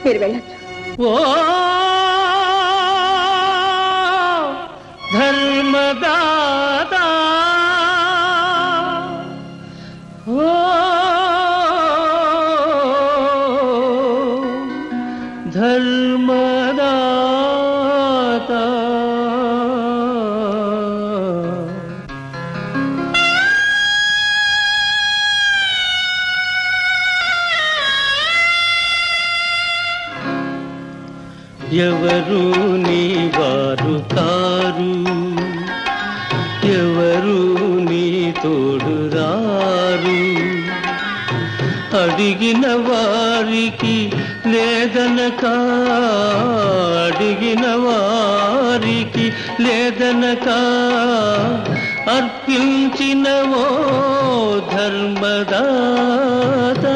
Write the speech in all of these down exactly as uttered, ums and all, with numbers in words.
మీరు వెళ్ళొచ్చు. ఓ ధర్మదాత ఓ ధర్మదాత ఎవరు నీ వారు కారు, ఎవరు నీ తోడు రారు, అడిగిన వారికి లేదనక, అడిగిన వారికి లేదనక అర్పించినవో ధర్మదాత.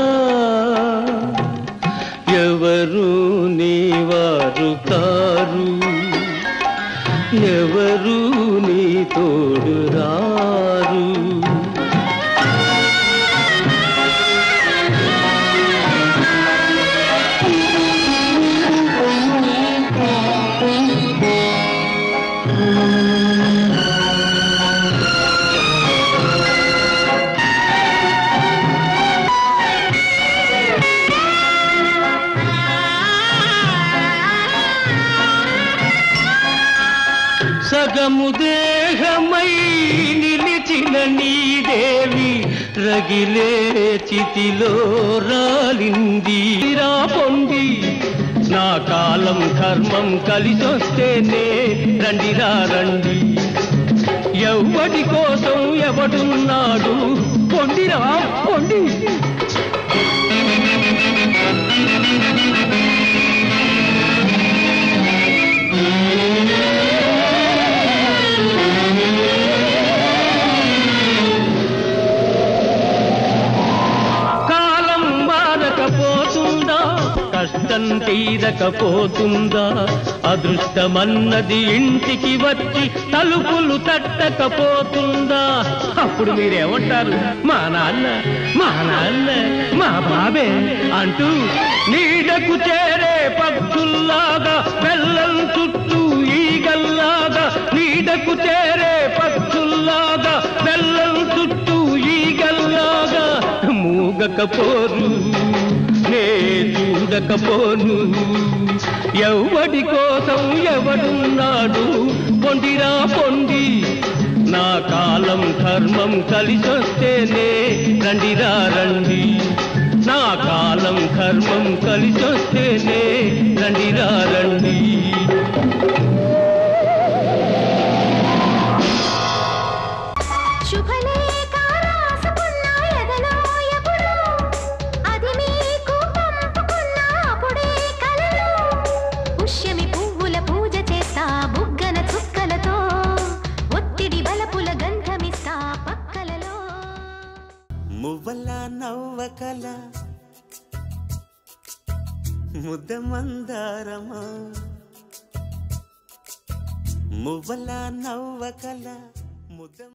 ఎవరు నీ వారు కారు, ఎవరు నీ తోడు రారు. సగము దేహమై నిలిచిన నీ దేవి రగిలే చితిలో రాలింది. రా పొంది నా కాలం ధర్మం కలిసొస్తేనే రండిరా రండి. ఎవడి కోసం ఎవడున్నాడు పొండిరా పొండి. కష్టం తీరకపోతుందా, అదృష్టమన్నది ఇంటికి వచ్చి తలుపులు తట్టకపోతుందా? అప్పుడు మీరేమంటారు? మా నాన్న మా నాన్న మా బాబే అంటూ నీడకు చేరే పక్షుల్లాగా బెల్లం చుట్టూ ఈగల్లాగా, నీడకు చేరే పక్షుల్లాగా బెల్లం చుట్టూ ఈగల్లాగా మూగకపోరు నే చూడకపోను. ఎవడి కోసం ఎవడున్నాడు పొండిరా పొండి. నా కాలం ధర్మం కలిసొస్తేనే రండిరా రండి. నా కాలం ధర్మం కలిసొస్తేనే రండిరా రండి. మువ్వల నవ్వకల ముద్ద మందారమా, మువ్వల నవ్వకల ముద్ద